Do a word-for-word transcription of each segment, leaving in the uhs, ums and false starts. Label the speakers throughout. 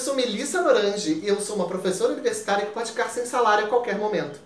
Speaker 1: sou Melissa Lorange e eu sou uma professora universitária que pode ficar sem salário a qualquer momento.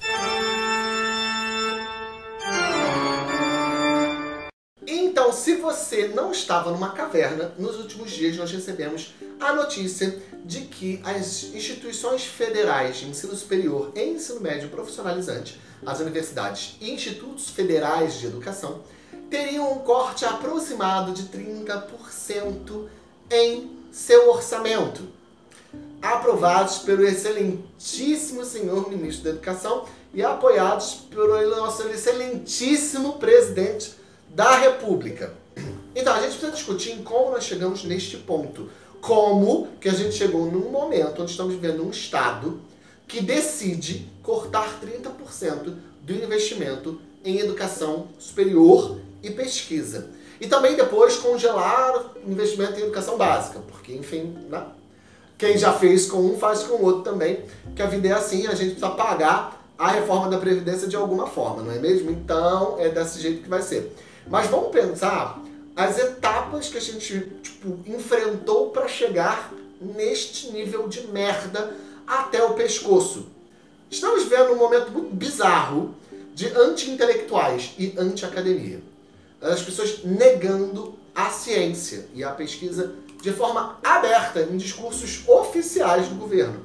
Speaker 1: Então, se você não estava numa caverna, nos últimos dias nós recebemos a notícia de que as instituições federais de ensino superior e ensino médio profissionalizante, as universidades e institutos federais de educação, teriam um corte aproximado de trinta por cento em seu orçamento, aprovados pelo excelentíssimo senhor ministro da Educação e apoiados pelo nosso excelentíssimo presidente da República. Então, a gente precisa discutir em como nós chegamos neste ponto. Como que a gente chegou num momento onde estamos vivendo um Estado que decide cortar trinta por cento do investimento em educação superior e pesquisa. E também depois congelar investimento em educação básica, porque, enfim, né? Quem já fez com um faz com o outro também, que a vida é assim, a gente precisa pagar a reforma da Previdência de alguma forma, não é mesmo? Então, é desse jeito que vai ser. Mas vamos pensar as etapas que a gente tipo, enfrentou para chegar neste nível de merda até o pescoço. Estamos vendo um momento muito bizarro de anti-intelectuais e anti-academia. As pessoas negando a ciência e a pesquisa de forma aberta em discursos oficiais do governo.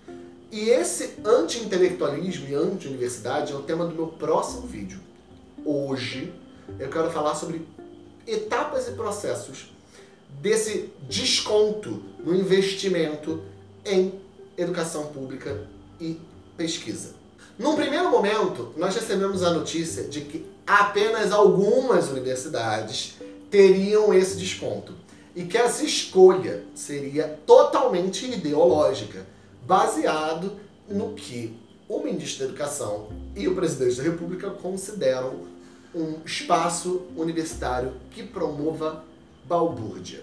Speaker 1: E esse anti-intelectualismo e anti-universidade é o tema do meu próximo vídeo. Hoje eu quero falar sobre etapas e processos desse desconto no investimento em educação pública e pesquisa. Num primeiro momento, nós recebemos a notícia de que apenas algumas universidades teriam esse desconto e que essa escolha seria totalmente ideológica, baseado no que o ministro da Educação e o presidente da República consideram um espaço universitário que promova balbúrdia.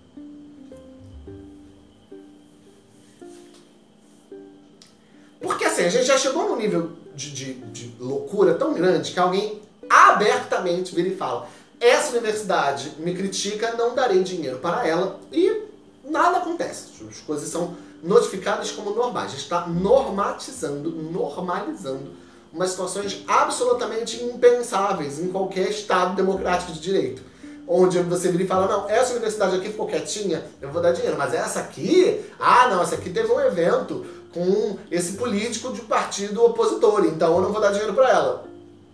Speaker 1: Porque assim, a gente já chegou num nível de, de, de loucura tão grande que alguém abertamente vira e fala: essa universidade me critica, não darei dinheiro para ela, e nada acontece. As coisas são notificadas como normais. A gente está normatizando, normalizando umas situações absolutamente impensáveis em qualquer Estado democrático de direito. Onde você vira e fala: não, essa universidade aqui ficou quietinha, eu vou dar dinheiro. Mas essa aqui, ah não, essa aqui teve um evento com esse político de partido opositor, então eu não vou dar dinheiro para ela.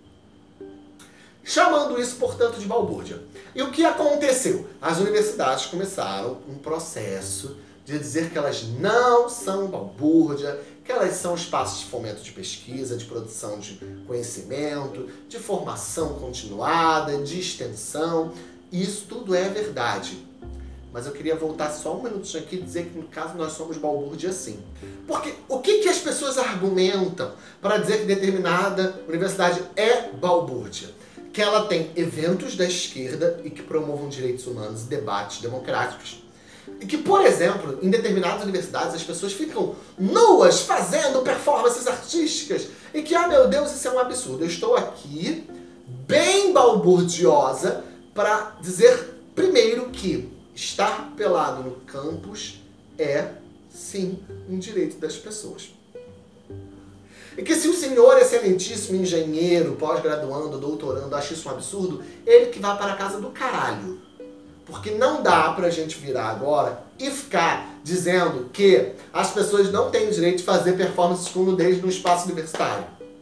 Speaker 1: Chamando isso, portanto, de balbúrdia. E o que aconteceu? As universidades começaram um processo de dizer que elas não são balbúrdia, que elas são espaços de fomento de pesquisa, de produção de conhecimento, de formação continuada, de extensão. Isso tudo é verdade. Mas eu queria voltar só um minutinho aqui e dizer que, no caso, nós somos balbúrdia sim. Porque o que, que as pessoas argumentam para dizer que determinada universidade é balbúrdia? Que ela tem eventos da esquerda e que promovam direitos humanos e debates democráticos. E que, por exemplo, em determinadas universidades as pessoas ficam nuas fazendo performances artísticas. E que, ah meu Deus, isso é um absurdo. Eu estou aqui, bem balburdiosa, para dizer primeiro que estar pelado no campus é, sim, um direito das pessoas. E que se o senhor excelentíssimo engenheiro, pós-graduando, doutorando, acha isso um absurdo, ele que vá para a casa do caralho. Porque não dá pra gente virar agora e ficar dizendo que as pessoas não têm direito de fazer performances com nudez no espaço universitário.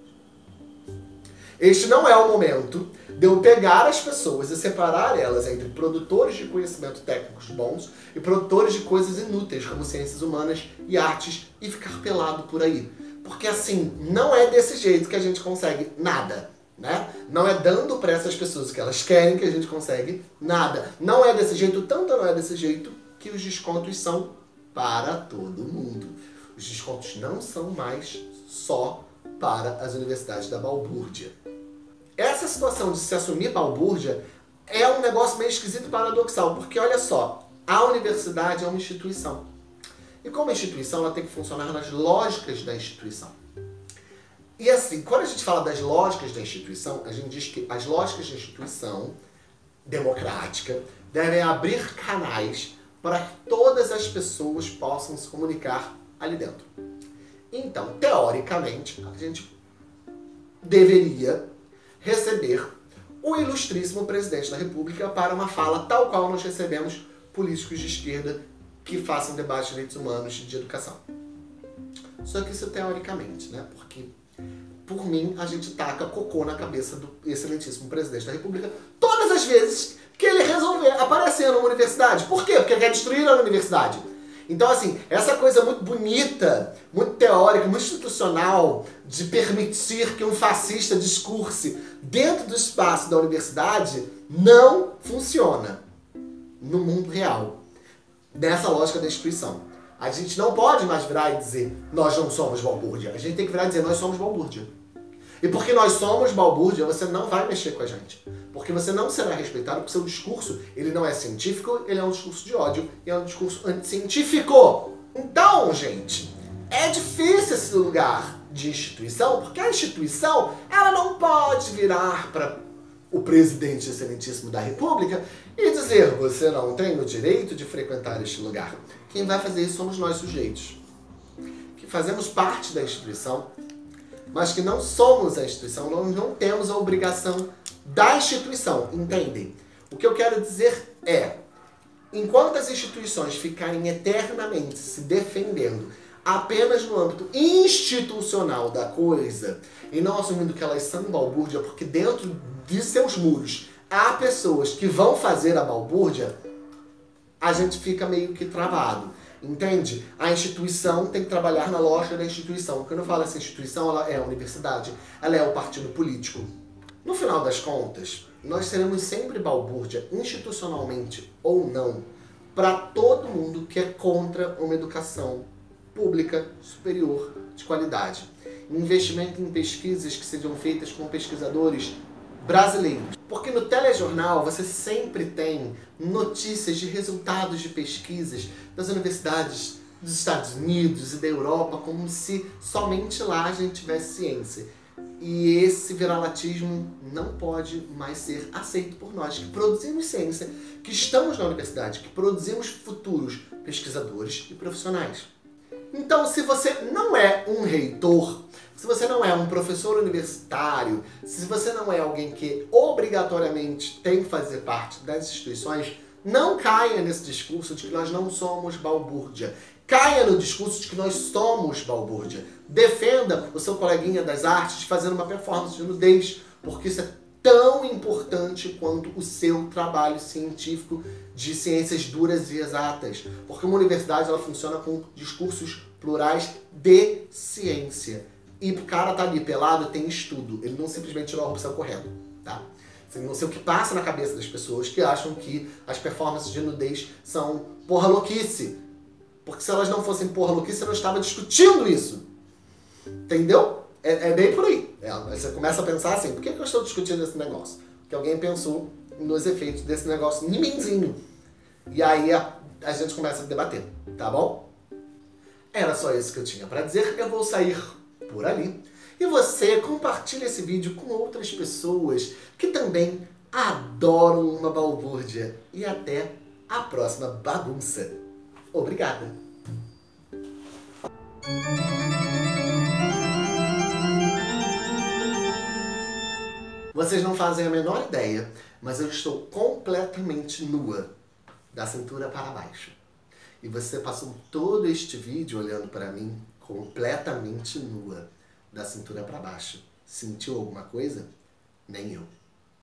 Speaker 1: Este não é o momento de eu pegar as pessoas e separar elas entre produtores de conhecimento técnicos bons e produtores de coisas inúteis, como ciências humanas e artes, e ficar pelado por aí. Porque assim, não é desse jeito que a gente consegue nada. Né? Não é dando para essas pessoas o que elas querem que a gente consegue nada. Não é desse jeito, tanto não é desse jeito, que os descontos são para todo mundo. Os descontos não são mais só para as universidades da balbúrdia. Essa situação de se assumir balbúrdia é um negócio meio esquisito e paradoxal, porque olha só, a universidade é uma instituição. E como instituição, ela tem que funcionar nas lógicas da instituição. E assim, quando a gente fala das lógicas da instituição, a gente diz que as lógicas da instituição democrática devem abrir canais para que todas as pessoas possam se comunicar ali dentro. Então, teoricamente, a gente deveria receber o ilustríssimo presidente da República para uma fala tal qual nós recebemos políticos de esquerda que façam debate de direitos humanos e de educação. Só que isso teoricamente, né? Porque, por mim, a gente taca cocô na cabeça do excelentíssimo presidente da República todas as vezes que ele resolver aparecer numa universidade. Por quê? Porque quer destruir a universidade. Então, assim, essa coisa muito bonita, muito teórica, muito institucional, de permitir que um fascista discurse dentro do espaço da universidade, não funciona no mundo real, nessa lógica da instituição. A gente não pode mais virar e dizer, nós não somos balbúrdia. A gente tem que virar e dizer, nós somos balbúrdia. E porque nós somos balbúrdia, você não vai mexer com a gente. Porque você não será respeitado, porque seu discurso, ele não é científico, ele é um discurso de ódio, e é um discurso anticientífico. Então, gente, é difícil esse lugar de instituição, porque a instituição, ela não pode virar para o presidente excelentíssimo da República e dizer, você não tem o direito de frequentar este lugar. Quem vai fazer isso somos nós sujeitos, que fazemos parte da instituição, mas que não somos a instituição, nós não temos a obrigação da instituição, entendem? O que eu quero dizer é, enquanto as instituições ficarem eternamente se defendendo apenas no âmbito institucional da coisa, e não assumindo que elas são balbúrdia, porque dentro de seus muros há pessoas que vão fazer a balbúrdia, a gente fica meio que travado. Entende? A instituição tem que trabalhar na lógica da instituição. Quando eu falo essa instituição, ela é a universidade, ela é o partido político. No final das contas, nós seremos sempre balbúrdia, institucionalmente ou não, para todo mundo que é contra uma educação pública superior de qualidade. Investimento em pesquisas que sejam feitas com pesquisadores brasileiros. Porque no telejornal você sempre tem notícias de resultados de pesquisas das universidades dos Estados Unidos e da Europa, como se somente lá a gente tivesse ciência. E esse viralatismo não pode mais ser aceito por nós, que produzimos ciência, que estamos na universidade, que produzimos futuros pesquisadores e profissionais. Então, se você não é um reitor, se você não é um professor universitário, se você não é alguém que obrigatoriamente tem que fazer parte das instituições, não caia nesse discurso de que nós não somos balbúrdia. Caia no discurso de que nós somos balbúrdia. Defenda o seu coleguinha das artes fazendo uma performance de nudez, porque isso é tão importante quanto o seu trabalho científico de ciências duras e exatas. Porque uma universidade ela funciona com discursos plurais de ciência. E o cara tá ali pelado, tem estudo. Ele não simplesmente tirou a roupa e saiu correndo, tá? Não sei o que passa na cabeça das pessoas que acham que as performances de nudez são porra louquice. Porque se elas não fossem porra louquice, eu não estava discutindo isso. Entendeu? É, é bem por aí. É, você começa a pensar assim, por que, que eu estou discutindo esse negócio? Porque alguém pensou nos efeitos desse negócio em mimzinho. E aí a, a gente começa a debater, tá bom? Era só isso que eu tinha para dizer. Eu vou sair por ali. E você compartilha esse vídeo com outras pessoas que também adoram uma balbúrdia. E até a próxima bagunça. Obrigada! Vocês não fazem a menor ideia, mas eu estou completamente nua, da cintura para baixo. E você passou todo este vídeo olhando para mim completamente nua, da cintura para baixo. Sentiu alguma coisa? Nem eu.